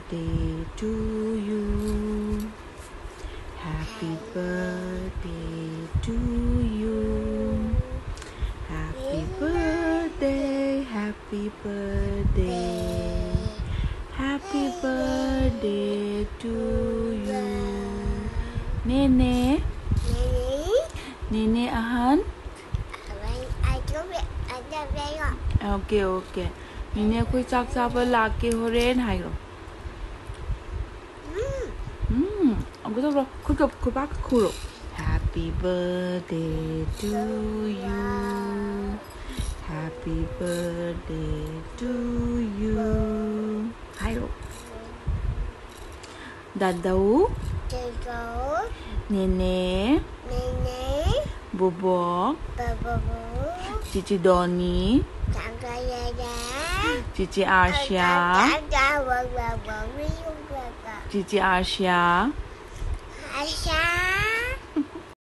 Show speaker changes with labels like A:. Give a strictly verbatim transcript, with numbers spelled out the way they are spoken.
A: birthday to you. Happy birthday to you. Happy birthday, happy birthday. Happy birthday to you. Nene. Nene ahan. Okay, okay. Nene koi chak chapa la ke horen hai ro. Hmm. Aku tu bro. Kau kau kau pak kau. Happy birthday to you. Happy birthday to you. Hai ro. Dadau.
B: Dadau.
A: Nene.
B: Nene.
A: Bobok.
B: Bobok.
A: Cici Doni. Cici Arsya. Cici Arsya.
B: Arsya.